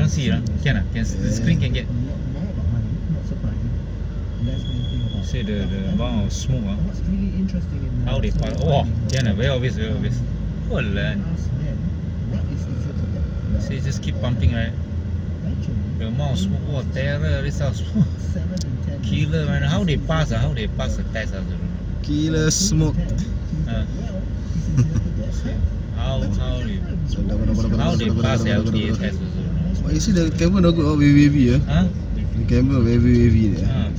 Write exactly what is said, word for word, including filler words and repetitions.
can't see, right? Can ah? Can the screen can get? See the the amount of smoke ah. How they pass? Oh, can ah? Very obvious, very obvious. Oh land. See, just keep pumping, right? The amount of smoke, oh terror, this house. Killer man, how they pass? How they pass the test? I don't know. Killer smoke. Uh, how how they how they pass the L T A test? Oh, you see the camera not good, oh, wavy wavy, eh? Huh? The camera wavy wavy there. Ah,